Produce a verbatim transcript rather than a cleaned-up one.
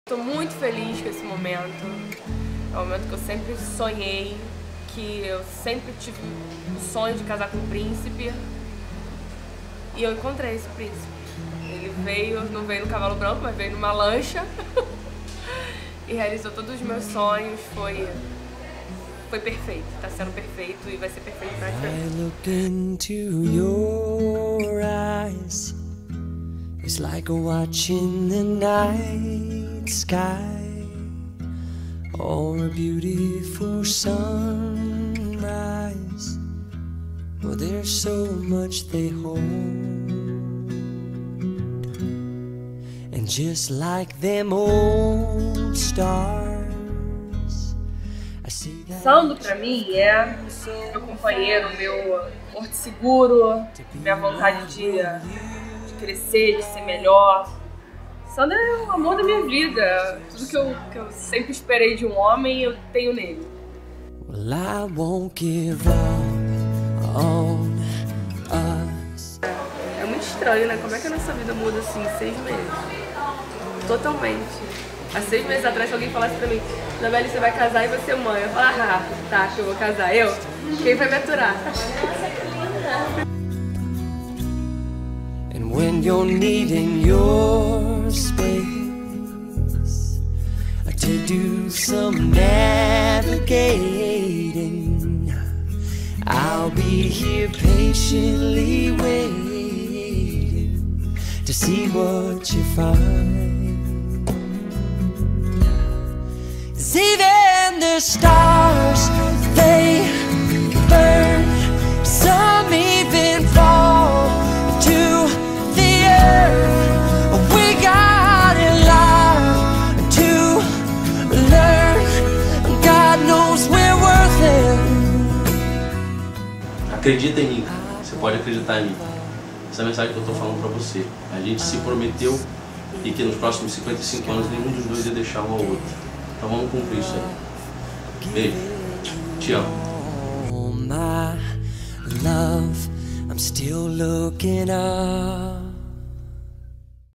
Estou muito feliz com esse momento. É um momento que eu sempre sonhei, que eu sempre tive o sonho de casar com um príncipe. E eu encontrei esse príncipe. Ele veio, não veio no cavalo branco, mas veio numa lancha. E realizou todos os meus sonhos. Foi, foi perfeito, tá sendo perfeito e vai ser perfeito pra frente. I look into your eyes. It's like watching the night sky or a beautiful sunrise. Well, there's so much they hold, and just like them old stars, I see that. Sandro, pra mim, é meu companheiro, meu porto seguro, minha vontade de, de crescer, de ser melhor. Sandro é o amor da minha vida. Tudo que eu, que eu sempre esperei de um homem, eu tenho nele. Well, I won't give up on us. É muito estranho, né? Como é que a nossa vida muda assim em seis meses? Totalmente. Há seis meses atrás, se alguém falasse pra mim, Isabelle, você vai casar e vai ser mãe. Eu falo, ah, tá, que eu vou casar. Eu? Quem vai me aturar? Nossa, que linda! And when you're needing your space to do some navigating, I'll be here patiently waiting to see what you find. 'Cause even the stars, they burn, some even fall to the earth. We got a lot to learn. God knows we're worth it. Acredita em mim, você pode acreditar em mim. Essa é a mensagem que eu tô falando pra você. A gente se prometeu e que nos próximos cinquenta e cinco anos nenhum dos dois ia deixar um ao outro. Então vamos cumprir isso aí. Beijo. Te amo. Oh, my love, I'm still looking up.